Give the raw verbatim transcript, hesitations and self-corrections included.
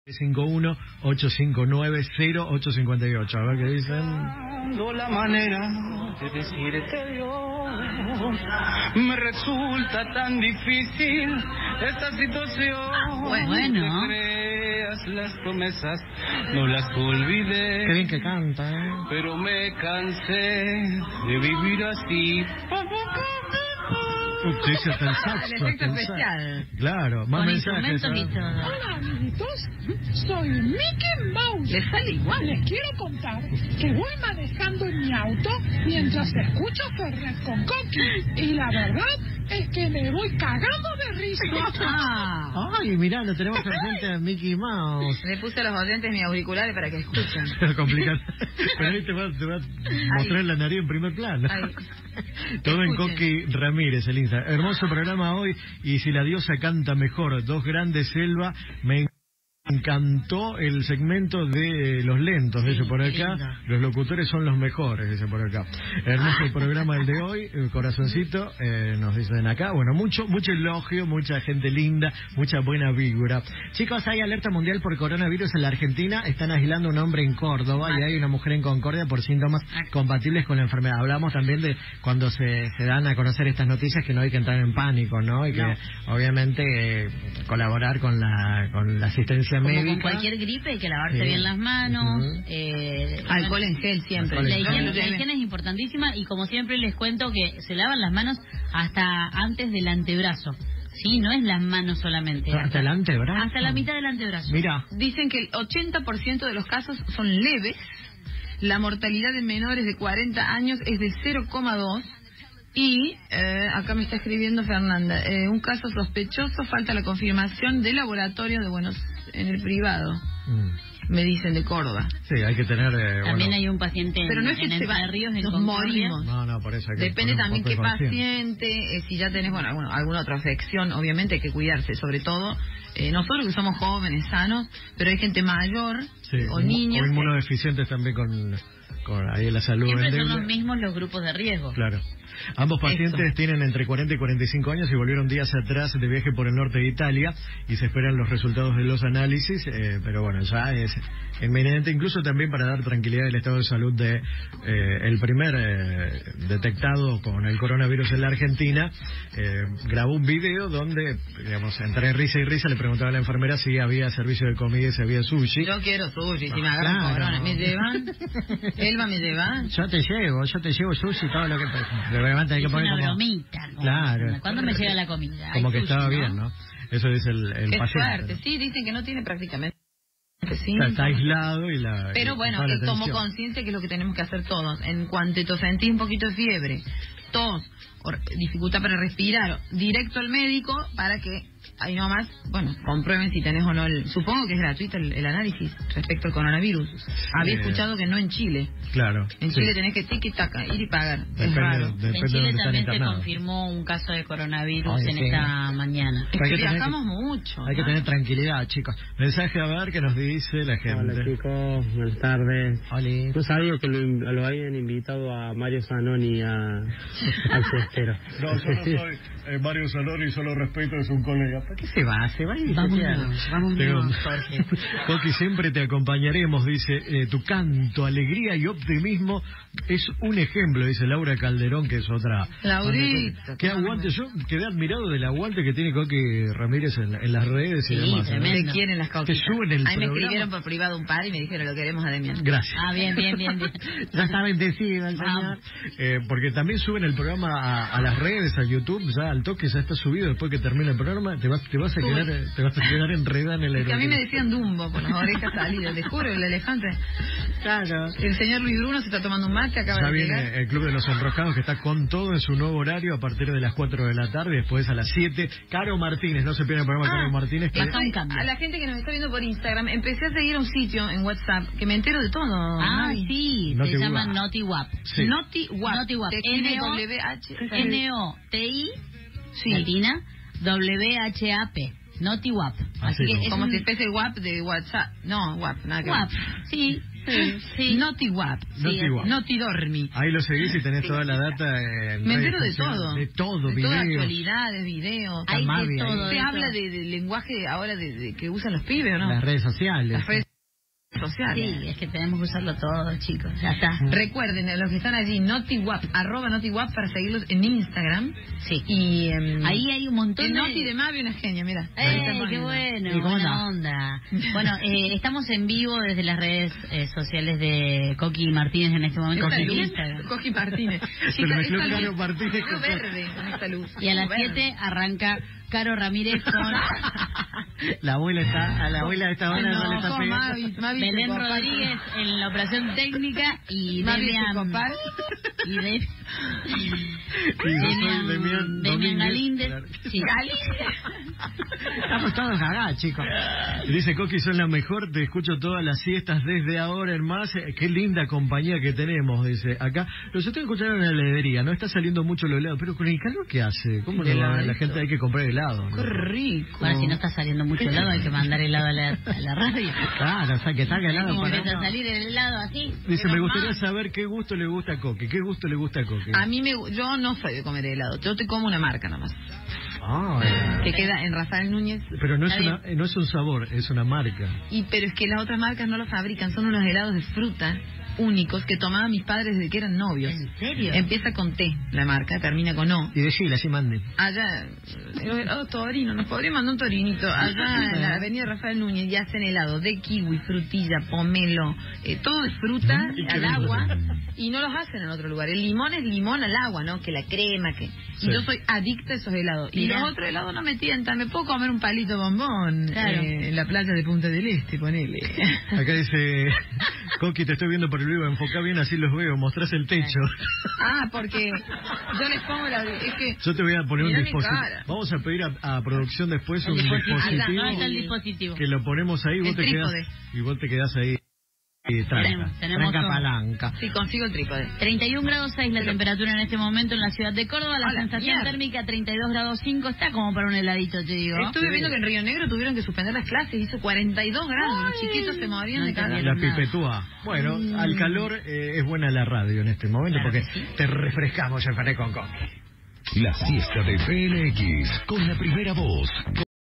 cinco uno, ocho cinco nueve, cero ocho cinco ocho. A ver qué dicen. La manera de decirte adiós, me resulta tan difícil esta situación. Ah, bueno. No te creas, las promesas no las olvidé. Qué bien que canta, ¿eh? Pero me cansé de vivir así. Uh, se hizo hasta el saxo, El efecto hasta el especial. saxo. Claro, más Con mensajes. instrumentos y ¿eh? todo. Hola, amiguitos. Soy Mickey Mouse. Le sale igual. Les quiero contar que voy manejando en mi auto mientras escucho Fernet con Coqui. Y la verdad es que me voy cagando de risa. Ah. Ay, mirá, lo tenemos presente a Mickey Mouse. Le puse a los oyentes mis auriculares para que escuchen. Es complicado. Pero ahí te va, te va a mostrar la nariz en primer plano. Ay. Todo en Escuchen. Coqui Ramírez, el Insta. Hermoso programa hoy. Y si la diosa canta mejor, dos grandes selva. Me encantó el segmento de los lentos, dice por acá. lindo. Los locutores son los mejores, dice por acá. Hermoso Ah. el programa el de hoy, el corazoncito, eh, nos dicen acá. Bueno, mucho mucho elogio, mucha gente linda, mucha buena vibra. Chicos, hay alerta mundial por coronavirus en la Argentina. Están aislando a un hombre en Córdoba y hay una mujer en Concordia por síntomas compatibles con la enfermedad. Hablamos también de cuando se, se dan a conocer estas noticias, que no hay que entrar en pánico, ¿no? Y que No. obviamente eh, colaborar con la, con la asistencia Como médica. con cualquier gripe hay que lavarse Sí. bien las manos. Ujú. eh, Alcohol en gel siempre. Alcohol La en higiene, gel. la higiene es importantísima y como siempre les cuento que se lavan las manos hasta antes del antebrazo. Sí, no es las manos solamente. Hasta el antebrazo. Hasta la mitad del antebrazo. Mira. Dicen que el ochenta por ciento de los casos son leves. La mortalidad en menores de cuarenta años es del cero coma dos. Y eh, acá me está escribiendo Fernanda, eh, un caso sospechoso, falta la confirmación del laboratorio de Buenos en el privado, Mm. me dicen, de Córdoba. Sí, hay que tener... eh, También bueno. hay un paciente en, Pero no es que en se va, Entre Ríos, en nos Concordia. morimos. No, no, por eso hay que Depende poner un también poco qué de conciencia. paciente, eh, si ya tenés, bueno, bueno, alguna otra afección, obviamente hay que cuidarse, sobre todo eh, nosotros que somos jóvenes, sanos, pero hay gente mayor Sí, o inmu- niños. o que- inmunodeficientes también con, con ahí la salud Siempre son endeble. los mismos los grupos de riesgo. Claro. Ambos pacientes Eso. tienen entre cuarenta y cuarenta y cinco años y volvieron días atrás de viaje por el norte de Italia y se esperan los resultados de los análisis, eh, pero bueno, ya es inminente, incluso también para dar tranquilidad del estado de salud de eh, el primer eh, detectado con el coronavirus en la Argentina. Eh, grabó un video donde, digamos, entre risa y risa le preguntaba a la enfermera si había servicio de comida y si había sushi. Yo quiero sushi, si me agarran Claro. corona, ¿me llevan? ¿Elba me lleva? Yo te llevo, yo te llevo sushi, todo lo que... Le van a tener que Es poner una como... bromita. como- Claro. ¿Cuándo me llega la comida? Como Hay que sushi, estaba bien, ¿no? Eso dice el, el Qué paciente. suerte, sí, dicen que no tiene prácticamente Está, síntomas. está aislado y la... Pero y bueno, toda la él tomó atención. conciencia que es lo que tenemos que hacer todos. En cuanto te sentís un poquito de fiebre, tos, o dificultad para respirar, directo al médico para que ahí nomás, bueno, comprueben si tenés o no el... Supongo que es gratuito el, el análisis respecto al coronavirus. Había Eh, escuchado que no en Chile. Claro. En sí. Chile tenés que tiki-taka, ir y pagar. Es Depende, raro. depende En de Chile dónde están también se internados. confirmó un caso de coronavirus Ay, en sí. esta mañana. Es Hay que que tener viajamos que- mucho. Hay que ¿no? tener tranquilidad, chicos. Mensaje a ver qué nos dice la gente. Hola chicos, buenas tardes. Oli. No sabía que lo, in- lo habían invitado a Mario Zanoni a, al cestero. No, yo no soy eh, Mario Zanoni, solo respeto, es un colega. ¿Para qué se va? Se va y se Vámonos, queda. vámonos, Tengo- Jorge. Coqui, siempre te acompañaremos, dice, eh, tu canto, alegría y optimismo es un ejemplo, dice Laura Calderón, que es otra. Laurita, Qué aguante, yo quedé admirado del aguante que tiene Coqui Ramírez en, en las redes y Sí, demás. ¿no? tremendo. Te quieren las Te cauquitas. suben el Ahí me programa. escribieron por privado un par y me dijeron lo queremos a Demian. Gracias. Ah, bien, bien, bien, bien. Ya está bendecido el señor. Vamos. Eh, porque también suben el programa a, a las redes, a YouTube, ya al toque, ya está subido. Después que termina el programa, te vas, te vas a Uy. quedar, eh, te vas a quedar enredada en el Es que a mí me aeropuerto. decían Dumbo con las orejas salidas, te juro, el elefante. Claro. El señor Luis Bruno se está tomando un mate, acaba Ya de viene llegar. el Club de los Enroscados, que está con todo en su nuevo horario a partir de las cuatro de la tarde, después a las siete. Caro Martínez, no se pierdan el programa de Ah, Caro Martínez. Que... Baja un cambio. A la gente que nos está viendo por Instagram, empecé a seguir un sitio en WhatsApp que me entero de todo. Ah, Ay. sí, Noti se llama Wap. NotiWap. Sí. NotiWap. NotiWap. Te escribe N O W H. N O T I, Sí. latina, W H A P. NotiWap. Así Así que como. es Como un si fuese el WhatsApp de WhatsApp. No, WhatsApp, nada que WAP. ver. Sí, Sí. Noti Wap. Noti Wap. Noti Dormi. Ahí lo seguís y tenés toda la data. En Me redes entero de sociales. todo. De todo, de videos. todas actualidades, videos. Hay Más de bien. todo. Se de habla todo. de, del lenguaje ahora de, de que usan los pibes, ¿o no? Las redes sociales. Las redes sociales. Sí, es que tenemos que usarlo todo, chicos. Ya está. Recuerden, a los que están allí, NotiWap, arroba NotiWap para seguirlos en Instagram. Sí. Y em, Ahí hay un montón el de... Noti de Mavi, una genia, mira. ¡Eh, qué bueno! ¿Y cómo Buena anda? onda. Bueno, eh, estamos en vivo desde las redes eh, sociales de Coqui Martínez en este momento. ¿Está en luz? Instagram. Coqui Martínez. Se me mezcló esta Caro luz- Martínez luz con- verde con esta luz. Y a las Verde. siete arranca Caro Ramírez con La abuela está, a la abuela de esta hora no, le está con pegando. Mavi, Mavi Belén se copa. Rodríguez en la operación técnica y Mavi se Demian... copa. Y de... Y yo soy Demian Demian Domínguez. Galíndez. Claro. Sí. Estamos todos cagados, chicos. Y dice Coqui, son la mejor, te escucho todas las siestas desde ahora en más. Eh, Qué linda compañía que tenemos, dice acá. Los estoy escuchando en la heladería, no está saliendo mucho lo helado, pero con el calor que hace, ¿cómo no va? La gente hay que comprar helado, ¿no? Qué rico. Bueno, si no está saliendo mucho helado, hay que mandar helado a la, a la radio. Claro, o sea, que salga helado Como para empieza a uno. salir el helado así. Dice, pero me gustaría más. saber qué gusto le gusta a Coqui, qué gusto le gusta a Coqui. A mí me, yo no soy de comer helado, yo te como una marca nomás. Ah, eh. Que queda en Rafael Núñez. Pero no es, Está una, eh, no es un sabor, es una marca. Y pero es que las otras marcas no lo fabrican, son unos helados de fruta únicos que tomaban mis padres desde que eran novios. ¿En serio? Empieza con T, la marca, termina con O. Y decirle, así mande. Allá, los helados Torino, nos podría mandar un torinito. Allá en la avenida Rafael Núñez ya hacen helado de kiwi, frutilla, pomelo, eh, todo de fruta Y qué al rico. agua. Y no los hacen en otro lugar. El limón es limón al agua, ¿no? Que la crema, que... Sí. Y yo soy adicta a esos helados. Y Mirá. los otros helados no me tientan. Me puedo comer un palito bombón Claro. eh, en la playa de Punta del Este, ponele. Acá dice, Coqui, te estoy viendo por el vivo, enfocá bien, así los veo, mostrás el techo. Ah, porque yo les pongo la... Es que... Yo te voy a poner Mirá un mi dispositivo. cara. Vamos a pedir a, a producción después El un dispositivo. dispositivo, Acá está el dispositivo. que lo ponemos ahí y vos, El te quedás, trípode. y vos te quedás ahí y tranca, Tenemos- tenemos tranca todo. palanca. Sí, consigo el trípode. treinta y un grados seis la Pero- temperatura en este momento en la ciudad de Córdoba. La A la sensación mierda. térmica treinta y dos grados cinco. Está como para un heladito, te digo. Estuve viendo que en Río Negro tuvieron que suspender las clases, hizo cuarenta y dos grados, los Ay. chiquitos se morían No de calor. entendieron. La nada. pipetúa. Bueno, Mm. al calor eh, es buena la radio en este momento Claro porque que sí. te refrescamos el Fernet con Coqui. La siesta de P L X con la primera voz.